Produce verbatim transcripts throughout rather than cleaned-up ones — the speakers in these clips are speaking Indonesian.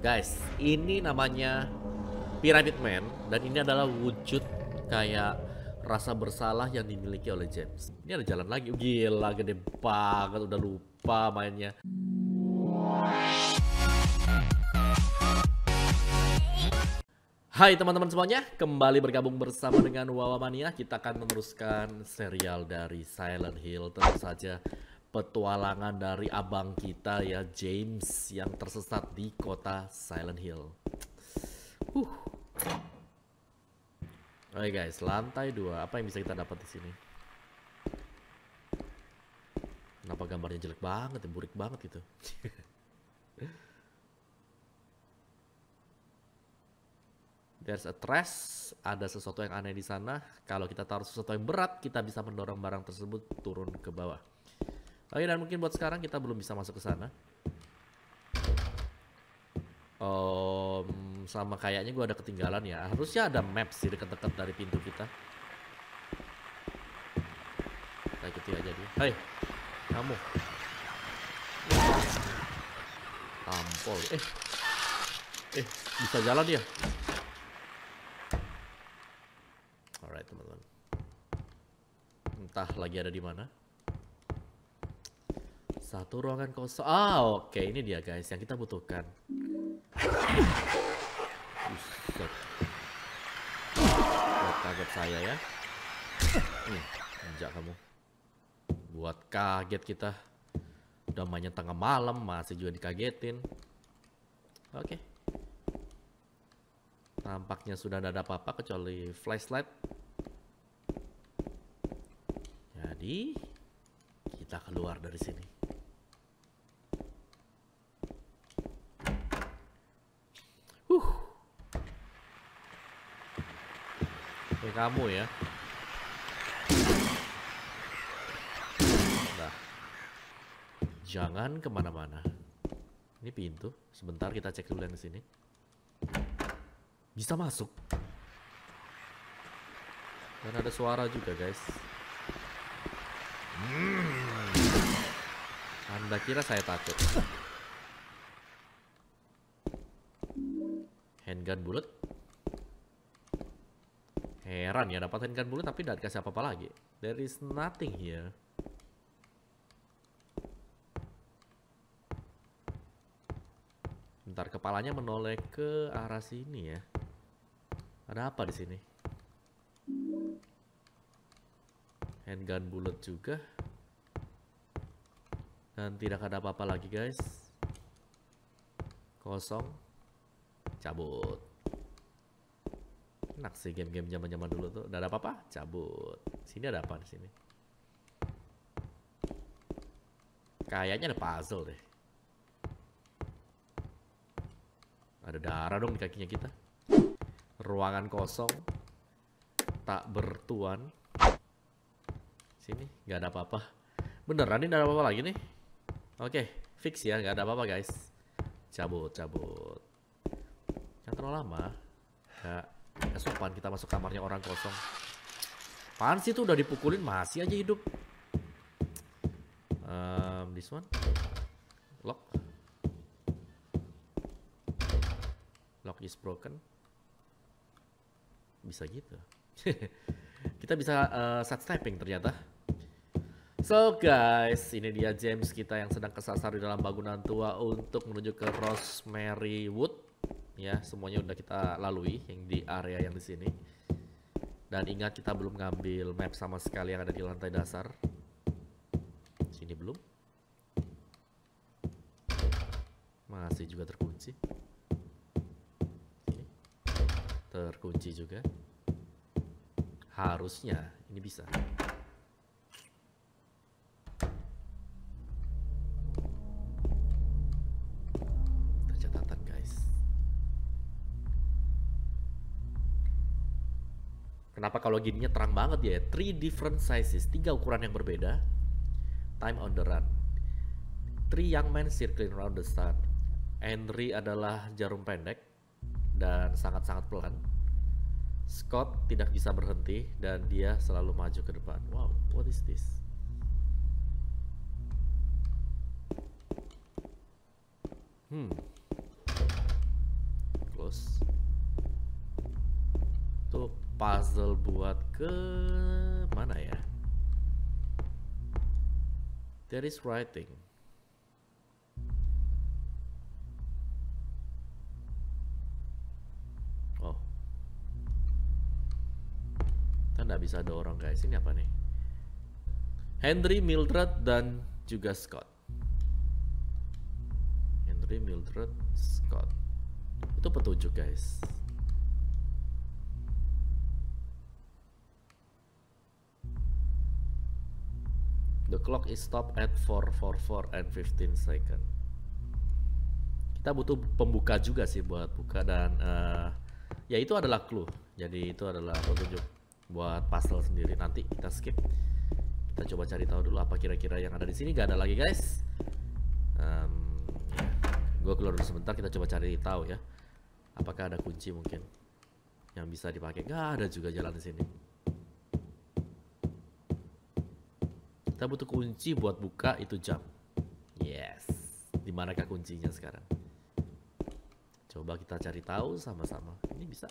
Guys, ini namanya Pyramid Man dan ini adalah wujud kayak rasa bersalah yang dimiliki oleh James. Ini ada jalan lagi. Gila, gede banget, udah lupa mainnya. Hai teman-teman semuanya, kembali bergabung bersama dengan Wawa Mania. Kita akan meneruskan serial dari Silent Hill. Tentu saja petualangan dari abang kita ya, James, yang tersesat di kota Silent Hill. Huh. Oke guys, lantai dua. Apa yang bisa kita dapat di sini? Kenapa gambarnya jelek banget ya, burik banget gitu. There's a trash, ada sesuatu yang aneh di sana. Kalau kita taruh sesuatu yang berat, kita bisa mendorong barang tersebut turun ke bawah. Oke, dan mungkin buat sekarang kita belum bisa masuk ke sana. Um, sama kayaknya gue ada ketinggalan ya. Harusnya ada map sih dekat-dekat dari pintu kita. Kita ikuti aja dia. Hei, kamu. Tampol. Eh, eh, bisa jalan dia. Alright teman-teman. Entah lagi ada di mana. Satu ruangan kosong. Ah, oke, okay. Ini dia guys yang kita butuhkan. Buset. Buat kaget saya ya. Nih, injak kamu. Buat kaget kita. Udah mainnya tengah malam masih juga dikagetin. Oke. Okay. Nampaknya sudah tidak ada apa-apa kecuali flashlight. Jadi kita keluar dari sini. Huh. Kayak kamu ya. Nah, jangan kemana-mana. Ini pintu. Sebentar kita cek dulu yang di sini. Bisa masuk. Dan ada suara juga guys. Hmm. Anda kira saya takut? Handgun bullet. Heran ya dapat handgun bullet tapi tidak dikasih apa-apa lagi. There is nothing here. Bentar, kepalanya menoleh ke arah sini ya. Ada apa di sini? Handgun bullet juga. Dan tidak ada apa-apa lagi guys. Kosong. Cabut. Enak sih game-game zaman-zaman dulu tuh. Udah ada apa-apa? Cabut. Sini ada apa di sini? Kayaknya ada puzzle deh. Ada darah dong di kakinya kita. Ruangan kosong. Tak bertuan. Sini nggak ada apa-apa. Beneran ini nggak ada apa-apa lagi nih. Oke, fix ya, nggak ada apa-apa guys. Cabut, cabut. Jangan terlalu lama. Gak, gak sopan kita masuk kamarnya orang kosong. Apaan sih tuh udah dipukulin masih aja hidup. Um, this one. Lock. Lock is broken. Bisa gitu. Kita bisa uh, set stepping ternyata. So guys, ini dia James kita yang sedang kesasar di dalam bangunan tua untuk menuju ke Rosemary Wood. Ya, semuanya udah kita lalui yang di area yang di sini. Dan ingat kita belum ngambil map sama sekali yang ada di lantai dasar. Sini belum. Masih juga terkunci. Sini. Terkunci juga. Harusnya ini bisa. Catatan guys. Kenapa kalau gininya terang banget ya? Three different sizes, tiga ukuran yang berbeda. Time on the run. Three young men circling around the sun. Henry adalah jarum pendek dan sangat-sangat pelan. Scott tidak bisa berhenti dan dia selalu maju ke depan. Wow, what is this? Hmm. puzzle buat ke mana ya? There is writing. Oh, kita nggak bisa dorong guys. Ini apa nih? Henry, Mildred, dan juga Scott. Henry, Mildred, Scott. Itu petunjuk guys. The clock is stopped at four forty-four and fifteen second. Kita butuh pembuka juga sih buat buka dan uh, ya itu adalah clue. Jadi itu adalah petunjuk buat puzzle sendiri. Nanti kita skip. Kita coba cari tahu dulu apa kira-kira yang ada di sini. Gak ada lagi guys. Um, ya. Gue keluar dulu sebentar. Kita coba cari tahu ya. Apakah ada kunci mungkin yang bisa dipakai? Gak ada juga jalan di sini. Kita butuh kunci buat buka itu jam. Yes. Dimanakah kuncinya sekarang? Coba kita cari tahu sama-sama. Ini bisa?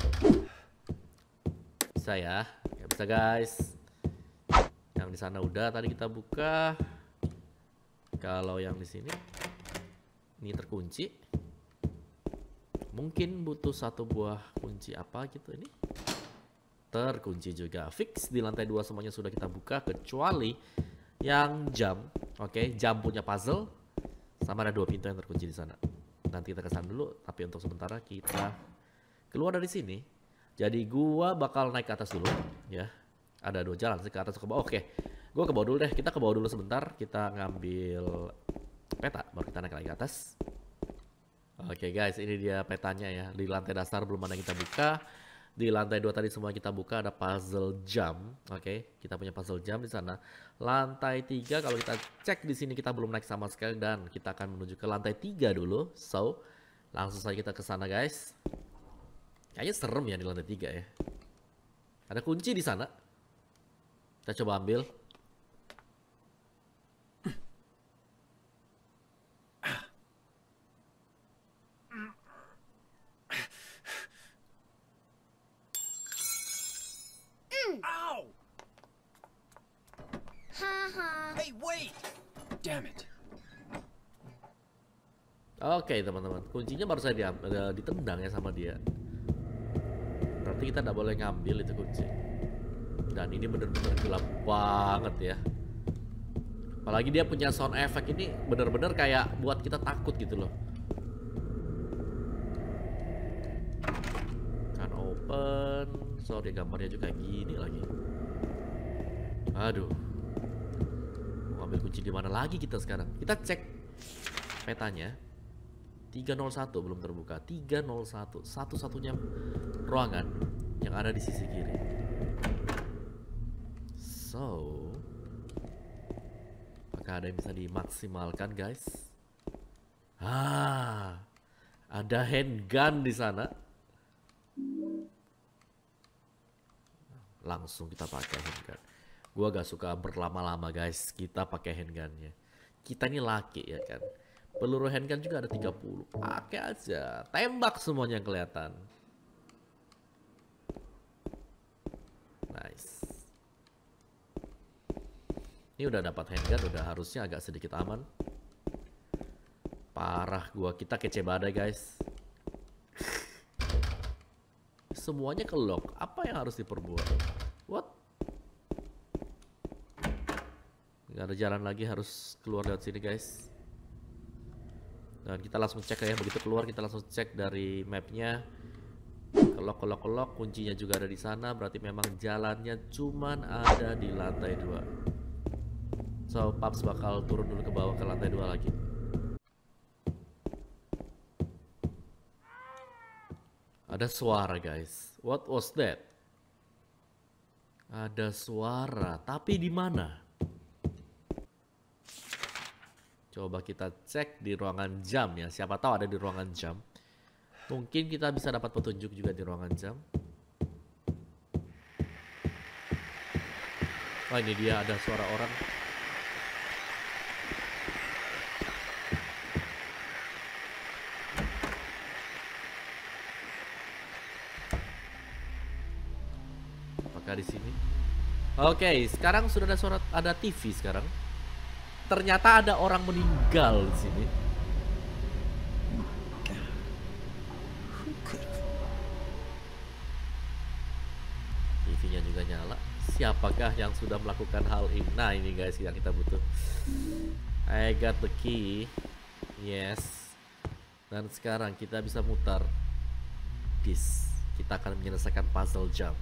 Bisa ya? Ya bisa guys. Yang di sana udah tadi kita buka. Kalau yang di sini ini terkunci. Mungkin butuh satu buah kunci apa gitu ini. Terkunci juga. Fix di lantai dua semuanya sudah kita buka kecuali yang jam. Oke, okay, jam punya puzzle sama ada dua pintu yang terkunci di sana. Nanti kita kesana dulu, tapi untuk sementara kita keluar dari sini. Jadi gua bakal naik ke atas dulu ya. Ada dua jalan sih, ke atas ke bawah. Oke. Okay. Gua ke bawah dulu deh. Kita ke bawah dulu sebentar. Kita ngambil peta baru kita naik lagi ke atas. Oke okay, guys, ini dia petanya ya. Di lantai dasar belum ada yang kita buka. Di lantai dua tadi semua kita buka ada puzzle jam. Oke, okay, kita punya puzzle jam di sana. Lantai tiga kalau kita cek di sini kita belum naik sama sekali dan kita akan menuju ke lantai tiga dulu. So, langsung saja kita ke sana guys. Kayaknya serem ya di lantai tiga ya. Ada kunci di sana. Kita coba ambil. Hey, wait! Damn it. Oke okay, teman-teman, kuncinya baru saya diam, uh, ditendang ya sama dia. Berarti kita tidak boleh ngambil itu kunci. Dan ini bener-bener gelap banget ya. Apalagi dia punya sound effect ini bener-bener kayak buat kita takut gitu loh. Kan open, so dia gambarnya juga kayak gini lagi. Aduh. Ambil kunci di mana lagi kita sekarang? Kita cek petanya. tiga nol satu belum terbuka. tiga nol satu, satu-satunya ruangan yang ada di sisi kiri. So, apakah ada yang bisa dimaksimalkan, guys? Ah, ada handgun di sana. Langsung kita pakai handgun. Gua gak suka berlama-lama guys. Kita pakai handgunnya. Kita ini laki ya kan. Peluru handgun juga ada tiga puluh. Pakai aja. Tembak semuanya yang kelihatan. Nice. Ini udah dapat handgun. Udah harusnya agak sedikit aman. Parah gua. Kita kece badai guys. Semuanya ke lock. Apa yang harus diperbuat? What? Gak ada jalan lagi, harus keluar lewat sini guys. Dan kita langsung cek ya, begitu keluar kita langsung cek dari mapnya. Kelok, kelok, kelok, kuncinya juga ada di sana. Berarti memang jalannya cuman ada di lantai dua. So, Paps bakal turun dulu ke bawah ke lantai dua lagi. Ada suara guys. What was that? Ada suara, tapi di mana? Coba kita cek di ruangan jam ya. Siapa tahu ada di ruangan jam. Mungkin kita bisa dapat petunjuk juga di ruangan jam. Oh ini dia, ada suara orang. Apakah di sini? Oke, sekarang sudah ada suara, ada T V sekarang. Ternyata ada orang meninggal di sini. T V-nya juga nyala. Siapakah yang sudah melakukan hal ini? Nah, ini guys yang kita butuh. I got the key. Yes. Dan sekarang kita bisa mutar this. Kita akan menyelesaikan puzzle jump.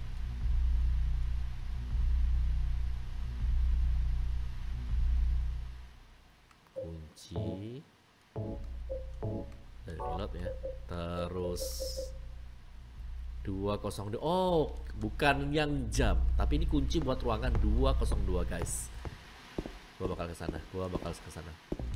Kunci dari reload ya. Terus dua nol dua. Oh, bukan yang jam, tapi ini kunci buat ruangan dua nol dua guys. Gua bakal ke sana. Gua bakal ke sana.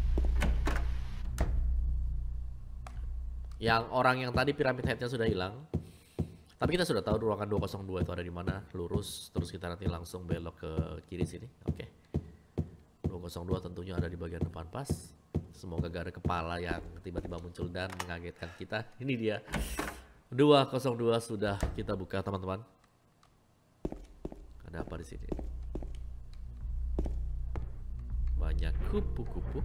Yang orang yang tadi piramid headnya sudah hilang. Tapi kita sudah tahu ruangan dua nol dua itu ada di mana. Lurus, terus kita nanti langsung belok ke kiri sini. Oke. Okay. dua nol dua tentunya ada di bagian depan pas. Semoga gak ada kepala yang tiba-tiba muncul dan mengagetkan kita. Ini dia. dua nol dua sudah kita buka, teman-teman. Ada apa di sini? Banyak kupu-kupu.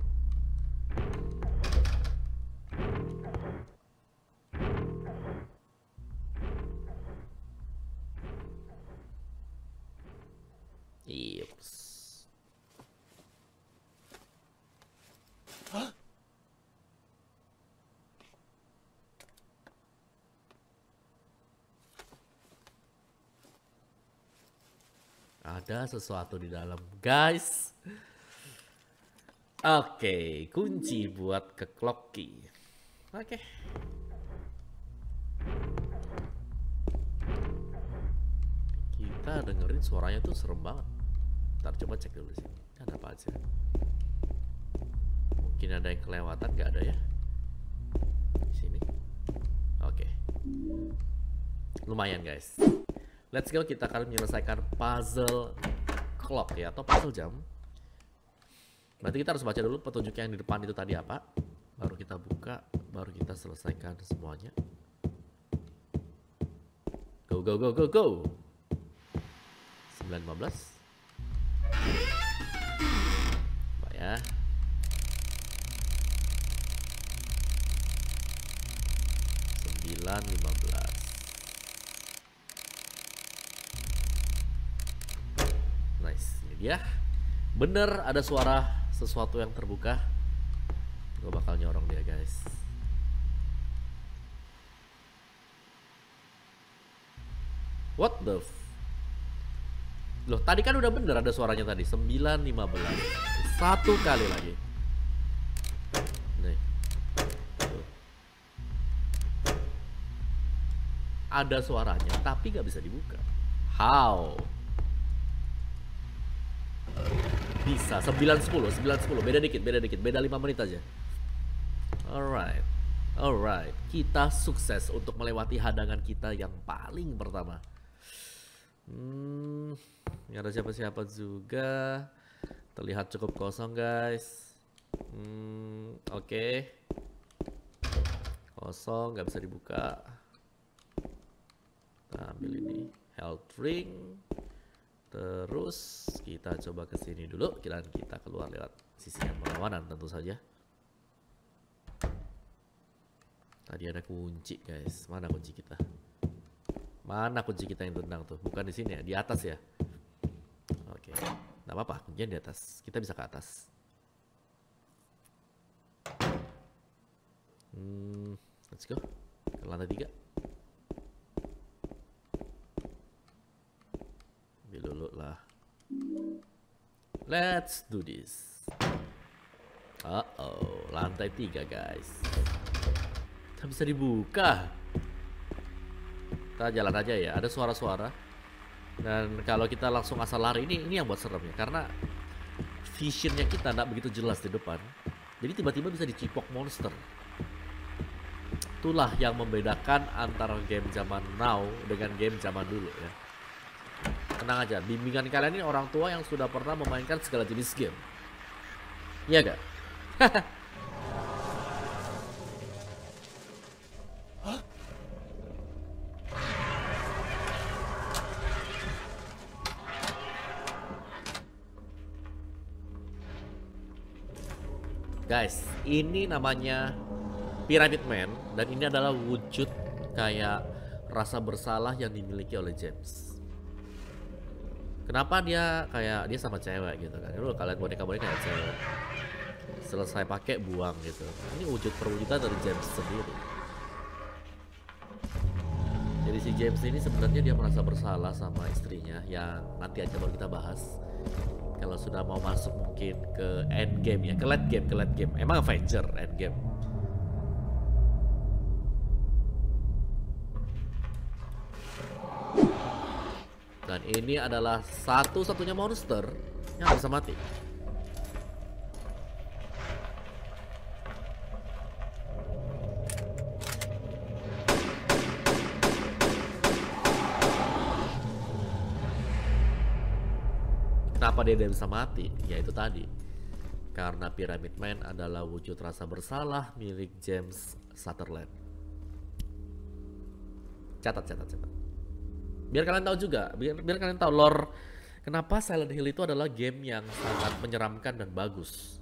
Ips. Ada sesuatu di dalam, guys. Oke, kunci buat ke clock key. Oke. Kita dengerin suaranya tuh serem banget. Ntar coba cek dulu sih. Ada apa aja? Mungkin ada yang kelewatan, nggak ada ya? Di sini. Oke. Lumayan, guys. Let's go, kita akan menyelesaikan puzzle clock ya, atau puzzle jam. Berarti kita harus baca dulu petunjuk yang di depan itu tadi apa. Baru kita buka, baru kita selesaikan semuanya. Go, go, go, go, go. sembilan lima belas. Coba ya. sembilan lima belas. Nice, ini dia. Bener ada suara sesuatu yang terbuka. Gue bakal nyorong dia, guys. What the f... Loh, tadi kan udah bener ada suaranya tadi. sembilan lima belas. Satu kali lagi. Nih. Tuh. Ada suaranya, tapi gak bisa dibuka. How? Bisa, sembilan sepuluh, sembilan sepuluh. Beda dikit, beda dikit. Beda lima menit aja. Alright. Alright. Kita sukses untuk melewati hadangan kita yang paling pertama. Hmm, nggak ada siapa-siapa juga. Terlihat cukup kosong, guys. Hmm, oke. Okay. Kosong, nggak bisa dibuka. Kita ambil ini, health ring. Terus kita coba ke sini dulu. Kira kita keluar lewat sisi yang berlawanan tentu saja. Tadi ada kunci, guys. Mana kunci kita? Mana kunci kita yang tendang tuh? Bukan di sini ya, di atas ya. Oke, nggak apa-apa, kuncinya di atas. Kita bisa ke atas. Hmm, let's go. Ke lantai tiga. Ambil dulu lah. Let's do this. Uh oh, lantai tiga, guys. Tak bisa dibuka. Kita jalan aja ya, ada suara-suara. Dan kalau kita langsung asal lari, ini ini yang buat seremnya. Karena visionnya kita nggak begitu jelas di depan. Jadi tiba-tiba bisa dicipok monster. Itulah yang membedakan antara game zaman now dengan game zaman dulu ya. Tenang aja, bimbingan kalian ini orang tua yang sudah pernah memainkan segala jenis game. Iya gak? Guys, ini namanya Pyramid Man dan ini adalah wujud kayak rasa bersalah yang dimiliki oleh James. Kenapa dia kayak dia sama cewek gitu kan? Lu kalian boneka-boneka kayak cewek. Selesai pakai buang gitu. Ini wujud perwujudan dari James sendiri. Jadi si James ini sebenarnya dia merasa bersalah sama istrinya yang nanti aja baru kita bahas. Kalau sudah mau masuk mungkin ke end game ya, ke late game, ke late game. Emang Avenger end game. Dan ini adalah satu-satunya monster yang bisa mati. Kenapa dia tidak bisa mati? Ya itu tadi. Karena Pyramid Man adalah wujud rasa bersalah milik James Sutherland. Catat, catat, catat. Biar kalian tahu juga, biar, biar kalian tahu lore kenapa Silent Hill itu adalah game yang sangat menyeramkan dan bagus.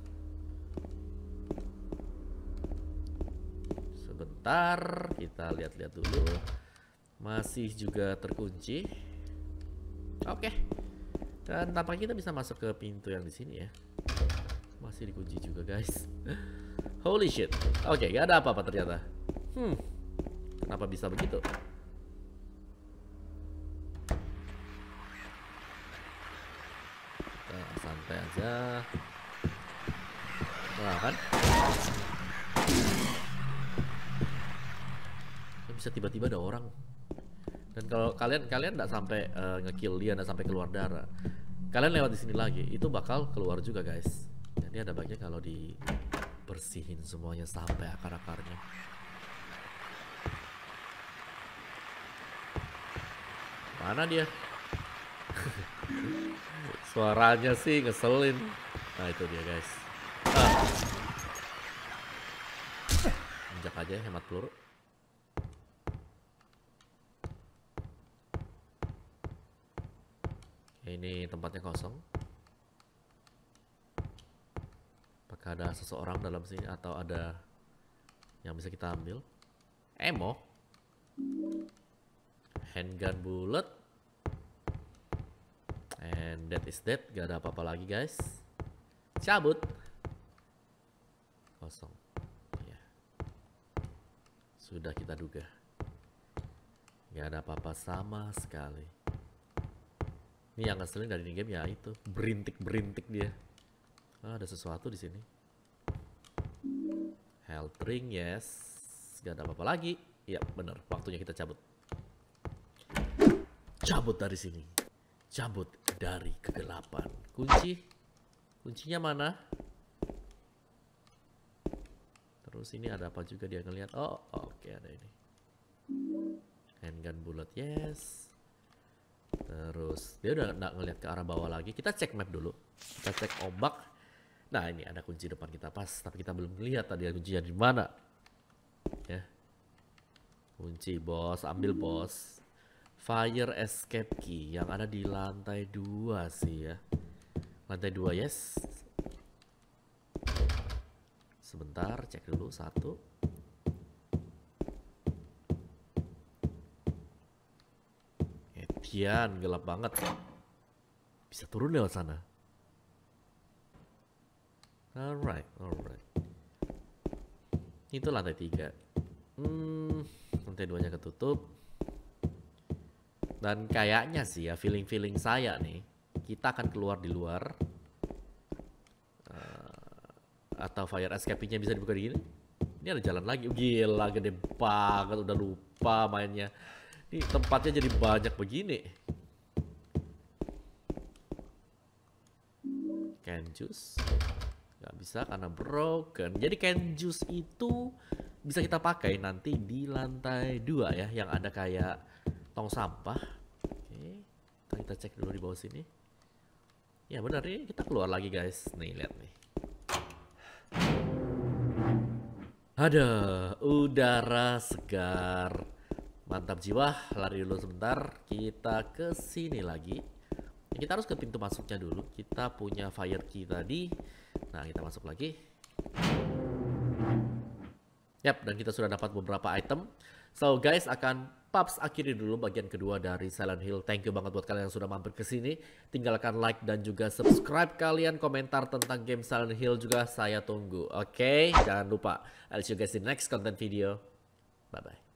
Sebentar, kita lihat-lihat dulu. Masih juga terkunci. Oke. Dan tampaknya kita bisa masuk ke pintu yang di sini ya. Masih dikunci juga guys. Holy shit. Oke, okay, gak ada apa-apa ternyata. Hmm. Kenapa bisa begitu? Nah, santai aja. Nah kan. Bisa tiba-tiba ada orang. Dan kalau kalian kalian nggak sampai uh, ngekill dia, nggak sampai keluar darah, kalian lewat di sini lagi, itu bakal keluar juga guys. Jadi ada baiknya kalau dibersihin semuanya sampai akar-akarnya. Mana dia? Suaranya sih ngeselin. Nah itu dia guys. Ah. Injak aja hemat peluru. Ini tempatnya kosong. Apakah ada seseorang dalam sini atau ada yang bisa kita ambil? Ammo, handgun bullet, and that is that. Gak ada apa-apa lagi guys. Cabut. Kosong. Ya. Sudah kita duga. Gak ada apa-apa sama sekali. Ini yang ngeselin dari ini game ya itu berintik-berintik dia. Ah, ada sesuatu di sini. Health ring, yes. Gak ada apa-apa lagi. Iya bener, waktunya kita cabut. Cabut dari sini. Cabut dari kegelapan. Kunci. Kuncinya mana? Terus ini ada apa juga dia ngeliat? Oh, oke okay, ada ini. Handgun bullet, yes. Terus dia udah nggak ngeliat ke arah bawah lagi. Kita cek map dulu. Kita cek ombak. Nah ini ada kunci depan kita pas. Tapi kita belum lihat tadi kuncinya di mana. Ya. Kunci bos, ambil bos. Fire escape key yang ada di lantai dua sih ya. Lantai dua yes. Sebentar cek dulu satu. Kian gelap banget. Bisa turun lewat sana. Alright, alright. Itu lantai tiga. Hmm, lantai duanya ketutup. Dan kayaknya sih ya, feeling-feeling saya nih, kita akan keluar di luar. Uh, atau fire escape-nya bisa dibuka di gini. Ini ada jalan lagi. Gila, gede banget. Udah lupa mainnya. Ini tempatnya jadi banyak begini. Can juice nggak bisa karena broken. Jadi can juice itu bisa kita pakai nanti di lantai dua ya, yang ada kayak tong sampah. Oke, kita cek dulu di bawah sini. Ya benar nih, kita keluar lagi guys. Nih lihat nih. Ada udara segar. Mantap jiwa, lari dulu sebentar. Kita ke sini lagi. Ya, kita harus ke pintu masuknya dulu. Kita punya fire key tadi. Nah, kita masuk lagi. Yap, dan kita sudah dapat beberapa item. So guys, akan Paps akhiri dulu bagian kedua dari Silent Hill. Thank you banget buat kalian yang sudah mampir ke sini. Tinggalkan like dan juga subscribe kalian, komentar tentang game Silent Hill juga saya tunggu. Oke, okay? Jangan lupa. I'll see you guys in next content video. Bye bye.